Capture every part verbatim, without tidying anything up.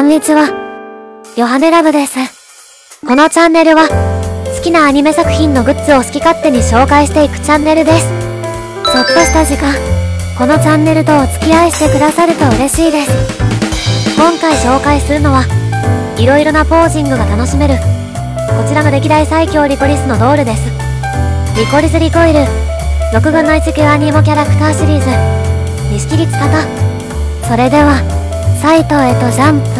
んにちは。ヨハネラブです。このチャンネルは、好きなアニメ作品のグッズを好き勝手に紹介していくチャンネルです。ちょっとした時間、このチャンネルとお付き合いしてくださると嬉しいです。今回紹介するのは、いろいろなポージングが楽しめる、こちらの歴代最強リコリスのドールです。リコリスリコイル、ろくぶんのいち級アニモキャラクターシリーズ、錦木千里。それでは、サイトへとジャンプ。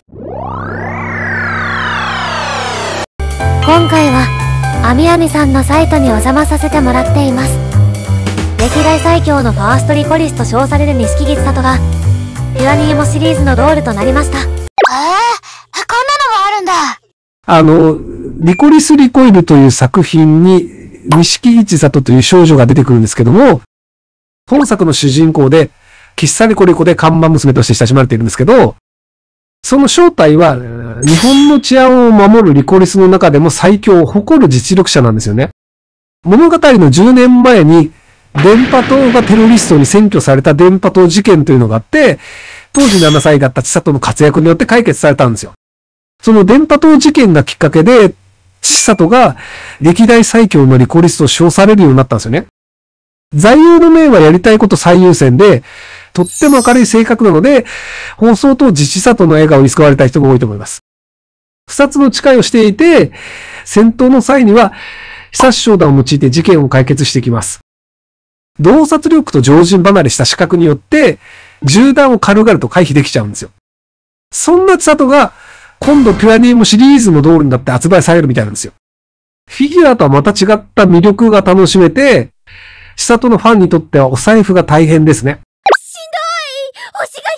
今回は、アミアミさんのサイトにお邪魔させてもらっています。歴代最強のファーストリコリスと称される錦木千里が、ピュアニーモシリーズのドールとなりました。えー、こんなのもあるんだ。 あの、リコリスリコイルという作品に、錦木千里という少女が出てくるんですけども、本作の主人公で、喫茶リコリコで看板娘として親しまれているんですけど、その正体は、日本の治安を守るリコリスの中でも最強を誇る実力者なんですよね。物語のじゅうねんまえに、電波塔がテロリストに占拠された電波塔事件というのがあって、当時ななさいだった千里の活躍によって解決されたんですよ。その電波塔事件がきっかけで、千里が歴代最強のリコリスと称されるようになったんですよね。座右の銘はやりたいこと最優先で、とっても明るい性格なので、放送当時千里の笑顔に救われた人が多いと思います。不殺の誓いをしていて、戦闘の際には、久し商談を用いて事件を解決していきます。洞察力と常人離れした視覚によって、銃弾を軽々と回避できちゃうんですよ。そんな千里が、今度ピュアニーモシリーズのドールになって発売されるみたいなんですよ。フィギュアとはまた違った魅力が楽しめて、千里のファンにとってはお財布が大変ですね。 しんどい。星が頻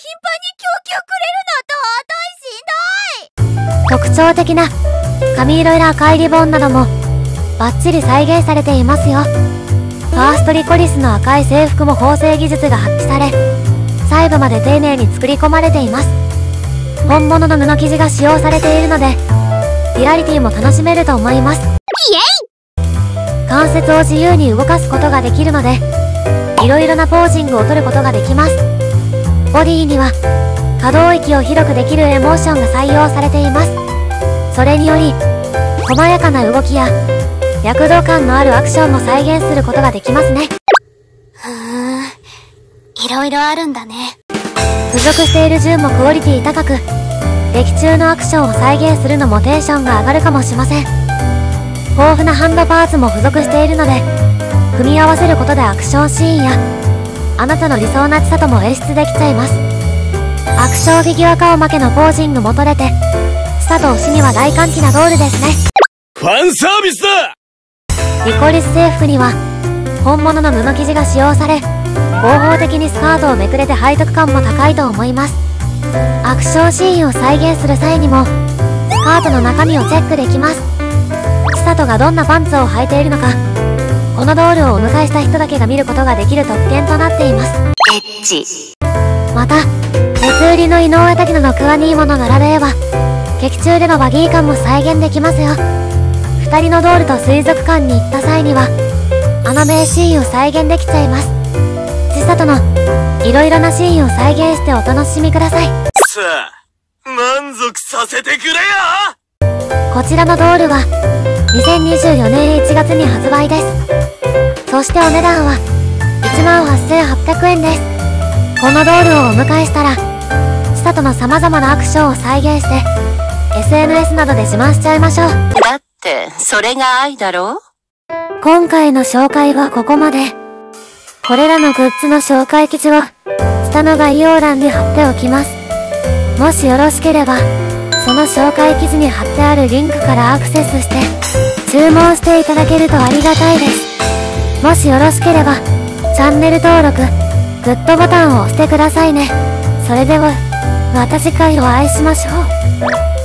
繁に供給くれるのと特徴的な髪色や赤いリボンなどもバッチリ再現されていますよ。ファーストリコリスの赤い制服も縫製技術が発揮され、細部まで丁寧に作り込まれています。本物の布生地が使用されているので、リアリティも楽しめると思います。イエイ！関節を自由に動かすことができるので、いろいろなポージングを取ることができます。ボディには可動域を広くできるエモーションが採用されています。それにより、細やかな動きや躍動感のあるアクションも再現することができますね。 ふーん、いろいろあるんだね。 付属している銃もクオリティ高く、劇中のアクションを再現するのもテンションが上がるかもしれません。豊富なハンドパーツも付属しているので、組み合わせることでアクションシーンや、あなたの理想な千里も演出できちゃいます。アクションフィギュア顔負けのポージングも取れて、千里推しには大歓喜なドールですね。 ファンサービスだ！ リコリス制服には、本物の布生地が使用され、合法的にスカートをめくれて背徳感も高いと思います。アクションシーンを再現する際にも、スカートの中身をチェックできます。千里がどんなパンツを履いているのか、このドールをお迎えした人だけが見ることができる特典となっています。 エッチ。 また、別売りの井上滝野のクワニーモの並べれば、劇中でのバギー感も再現できますよ。二人のドールと水族館に行った際には、あの名シーンを再現できちゃいます。千里のいろいろなシーンを再現してお楽しみください。 さあ、満足させてくれよ！ こちらのドールは、にせんにじゅうよねんいちがつに発売です。そしてお値段は、いちまんはっせんはっぴゃくえんです。このドールをお迎えしたら、千里の様々なアクションを再現して、エスエヌエス などで自慢しちゃいましょう。 だって、それが愛だろ？ 今回の紹介はここまで。これらのグッズの紹介記事を、下の概要欄に貼っておきます。もしよろしければ、その紹介記事に貼ってあるリンクからアクセスして、注文していただけるとありがたいです。もしよろしければ、チャンネル登録、グッドボタンを押してくださいね。それでは、また次回お会いしましょう。